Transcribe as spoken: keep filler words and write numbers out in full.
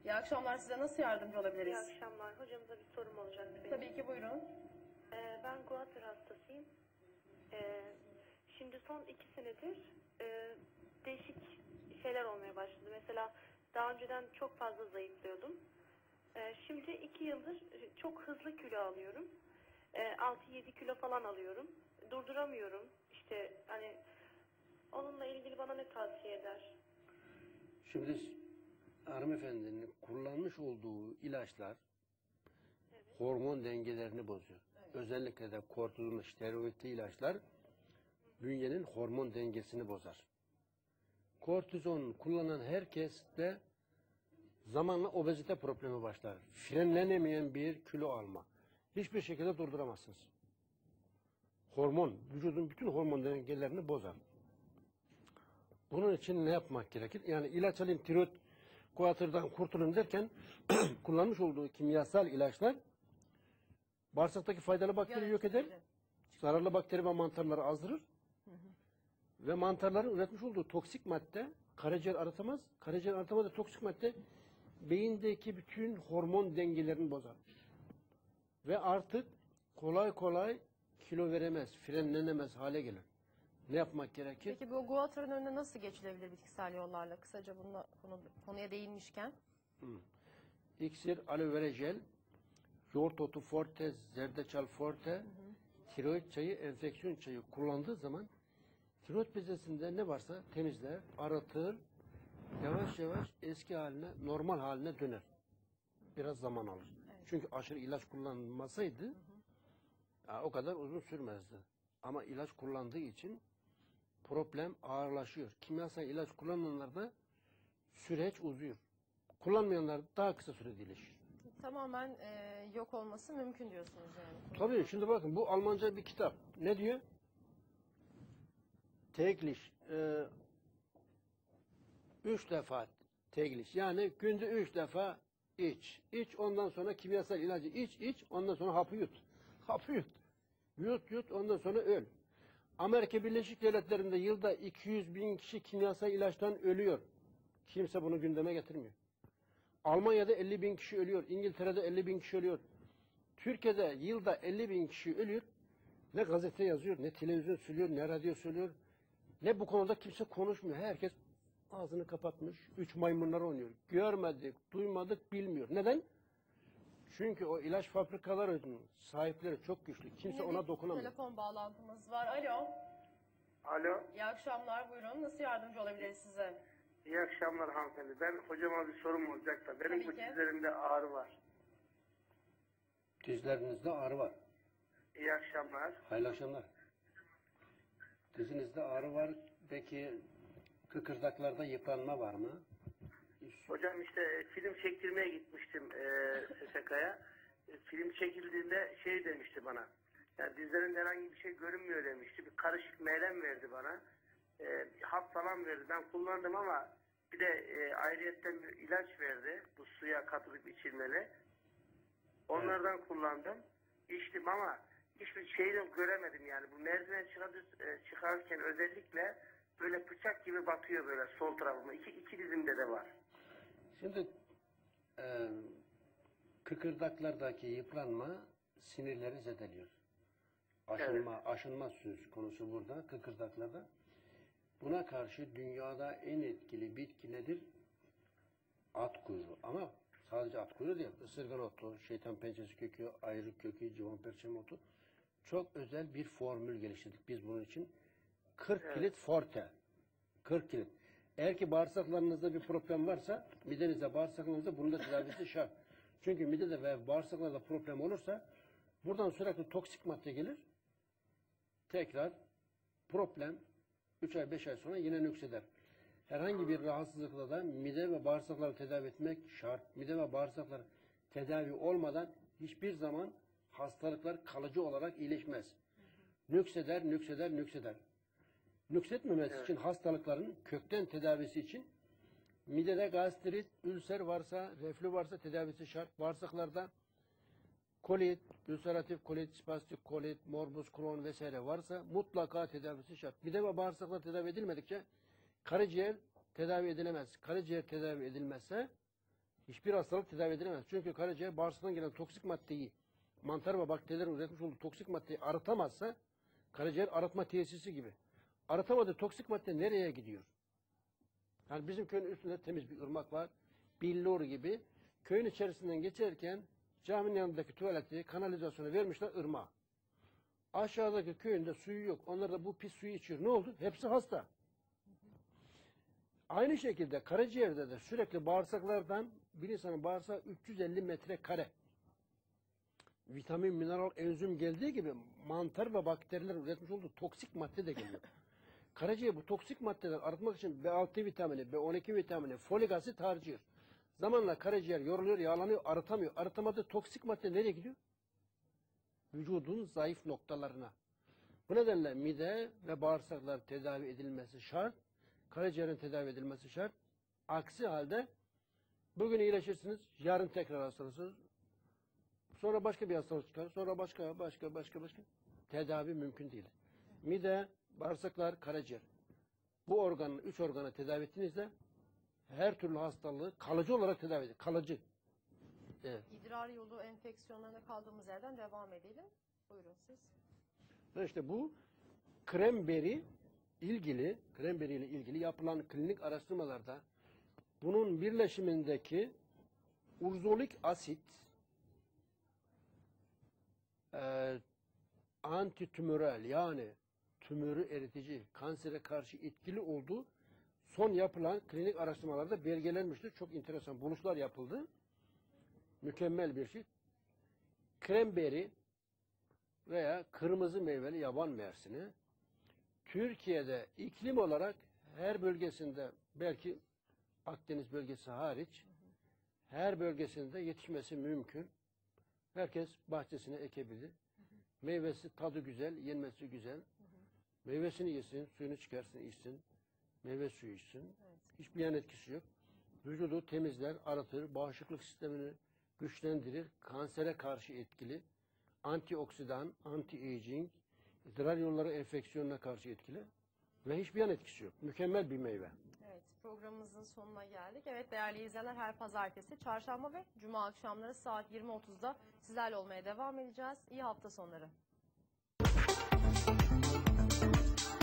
İyi akşamlar. Size nasıl yardımcı İyi olabiliriz? akşamlar. Hocamıza bir sorum olacaktı benim. Tabii ki, buyurun. Ee, ben guatr hastasıyım. Ee, şimdi son iki senedir e, değişik şeyler olmaya başladı. Mesela daha önceden çok fazla zayıflıyordum. Ee, şimdi iki yıldır çok hızlı kilo alıyorum. Ee, altı yedi kilo falan alıyorum. Durduramıyorum. İşte hani onunla ilgili bana ne tavsiye eder? Şimdi hanımefendinin kullanmış olduğu ilaçlar Evet. hormon dengelerini bozuyor. Evet. Özellikle de kortizon, steroidli ilaçlar bünyenin hormon dengesini bozar. Kortizon kullanan herkes de zamanla obezite problemi başlar. Frenlenemeyen bir kilo alma. Hiçbir şekilde durduramazsınız. Hormon, vücudun bütün hormon dengelerini bozar. Bunun için ne yapmak gerekir? Yani ilaç alayım, tiroid, guatrdan kurtulayım derken kullanmış olduğu kimyasal ilaçlar bağırsaktaki faydalı bakteri yok eder, zararlı bakteri ve mantarları azdırır. Hı hı. Ve mantarların üretmiş olduğu toksik madde karaciğer arıtamaz. Karaciğer arıtamaz da toksik madde beyindeki bütün hormon dengelerini bozar. Ve artık kolay kolay kilo veremez, frenlenemez hale gelir. Ne yapmak gerekir? Peki bu guatrın önüne nasıl geçilebilir bitkisel yollarla? Kısaca bununla, konu, konuya değinmişken. Hmm. İksir, aloe vera jel, yoğurt otu forte, zerdeçal forte, hı hı. tiroid çayı, enfeksiyon çayı kullandığı zaman tiroid bezesinde ne varsa temizler, arıtır, yavaş yavaş eski haline, normal haline döner. Biraz zaman alır. Evet. Çünkü aşırı ilaç kullanmasaydı hı hı. Ya, o kadar uzun sürmezdi. Ama ilaç kullandığı için problem ağırlaşıyor. Kimyasal ilaç kullananlarda süreç uzuyor. Kullanmayanlar daha kısa sürede iyileşir. Tamamen e, yok olması mümkün diyorsunuz yani. Tabii, şimdi bakın bu Almanca bir kitap. Ne diyor? Täglich. E, üç defa täglich. Yani günde üç defa iç. İç, ondan sonra kimyasal ilacı iç, iç, ondan sonra hapı yut. Hapı yut. Yut, yut, ondan sonra öl. Amerika Birleşik Devletleri'nde yılda iki yüz bin kişi kimyasal ilaçtan ölüyor. Kimse bunu gündeme getirmiyor. Almanya'da elli bin kişi ölüyor. İngiltere'de elli bin kişi ölüyor. Türkiye'de yılda elli bin kişi ölüyor. Ne gazete yazıyor, ne televizyon söylüyor, ne radyo söylüyor. Ne bu konuda kimse konuşmuyor. Herkes ağzını kapatmış. Üç maymunlar oynuyor. Görmedik, duymadık, bilmiyor. Neden? Çünkü o ilaç fabrikalarının sahipleri çok güçlü. Kimse Yine ona dokunamıyor. Telefon bağlantımız var. Alo. Alo. İyi akşamlar, buyurun. Nasıl yardımcı olabiliriz size? İyi akşamlar hanımefendi. Ben hocama bir sorum olacak da. Benim Tabii bu ki. dizlerimde ağrı var. Dizlerinizde ağrı var. İyi akşamlar. Hayırlı akşamlar. Dizinizde ağrı var. Peki kıkırdaklarda yıpranma var mı? Hocam işte film çektirmeye gitmiştim e, S S K'ya. E, film çekildiğinde şey demişti bana. Yani dizlerinde herhangi bir şey görünmüyor demişti. Bir karışık meylem verdi bana. E, hap falan verdi. Ben kullandım ama bir de e, ayrıyetten bir ilaç verdi. Bu suya katılıp içilmeli. Onlardan evet. kullandım. İçtim ama hiçbir şey de göremedim yani. Bu merdiven çıkarken özellikle böyle bıçak gibi batıyor böyle sol tarafıma. İki, iki dizimde de var. Şimdi e, kıkırdaklardaki yıpranma sinirleri zedeliyor. Aşınma, evet. aşınma söz konusu burada kıkırdaklarda. Buna karşı dünyada en etkili bitki nedir? At kuyruğu. Ama sadece at kuyruğu değil. Isırgan otu, şeytan pençesi kökü, ayrık kökü, civan perçem otu. Çok özel bir formül geliştirdik biz bunun için. kırk evet. kilit forte. kırk kilit. Eğer ki bağırsaklarınızda bir problem varsa, midenizde, bağırsaklarınızda bunun da tedavisi şart. Çünkü midede ve bağırsaklarda problem olursa buradan sürekli toksik madde gelir. Tekrar problem üç ay beş ay sonra yine nükseder. Herhangi bir rahatsızlıkla da mide ve bağırsakları tedavi etmek şart. Mide ve bağırsaklar tedavi olmadan hiçbir zaman hastalıklar kalıcı olarak iyileşmez. Nükseder, nükseder, nükseder. Nüksetmemesi evet. için hastalıkların kökten tedavisi için midede gastrit, ülser varsa, reflü varsa tedavisi şart. Bağırsaklarda kolit, ülseratif kolit, spastik kolit, morbus Crohn vesaire varsa mutlaka tedavisi şart. Mide ve bağırsaklar tedavi edilmedikçe karaciğer tedavi edilemez. Karaciğer tedavi edilmezse Hiçbir hastalık tedavi edilemez. Çünkü karaciğer bağırsaktan gelen toksik maddeyi, mantar ve bakterilerin üretmiş olduğu toksik maddeyi arıtamazsa, karaciğer arıtma tesisi gibi. Arıtamadığı toksik madde nereye gidiyor? Yani bizim köyün üstünde temiz bir ırmak var. Billur gibi. Köyün içerisinden geçerken caminin yanındaki tuvaleti, kanalizasyonu vermişler ırmağa. Aşağıdaki köyünde suyu yok. Onlar da bu pis suyu içiyor. Ne oldu? Hepsi hasta. Aynı şekilde karaciğerde de sürekli bağırsaklardan bir insanın bağırsağı üç yüz elli metrekare. Vitamin, mineral, enzim geldiği gibi mantar ve bakteriler üretmiş olduğu toksik madde de geliyor. Karaciğer bu toksik maddeleri arıtmak için B altı vitamini, B on iki vitamini, folik asit harcıyor. Zamanla karaciğer yoruluyor, yağlanıyor, arıtamıyor. Arıtamadığı toksik madde nereye gidiyor? Vücudun zayıf noktalarına. Bu nedenle mide ve bağırsaklar tedavi edilmesi şart. Karaciğerin tedavi edilmesi şart. Aksi halde bugün iyileşirsiniz, yarın tekrar hastalırsınız. Sonra başka bir hastalık çıkar. Sonra başka, başka, başka, başka. Tedavi mümkün değil. Mide, bağırsaklar, karaciğer. Bu organın, üç organı tedavi ettiğinizde her türlü hastalığı kalıcı olarak tedavi edilir. Kalıcı. Evet. İdrar yolu enfeksiyonlarına kaldığımız yerden devam edelim. Buyurun siz. Ve işte bu kremberi ilgili, kremberi ile ilgili yapılan klinik araştırmalarda bunun birleşimindeki urzolik asit e, antitümörel yani tümörü eritici, kansere karşı etkili olduğu son yapılan klinik araştırmalarda belgelenmiştir. Çok enteresan buluşlar yapıldı. Mükemmel bir şey. Kremberi veya kırmızı meyveli yaban mersini Türkiye'de iklim olarak her bölgesinde, belki Akdeniz bölgesi hariç, her bölgesinde yetişmesi mümkün. Herkes bahçesine ekebilir. Meyvesi tadı güzel, yenmesi güzel. Meyvesini yesin, suyunu çıkarsın, içsin. Meyve suyu içsin. Evet. Hiçbir yan etkisi yok. Vücudu temizler, arıtır, bağışıklık sistemini güçlendirir, kansere karşı etkili, antioksidan, anti-aging, idrar yolları enfeksiyonuna karşı etkili ve hiçbir yan etkisi yok. Mükemmel bir meyve. Evet, programımızın sonuna geldik. Evet değerli izleyenler, her pazartesi, çarşamba ve cuma akşamları saat yirmi otuzda sizlerle olmaya devam edeceğiz. İyi hafta sonları.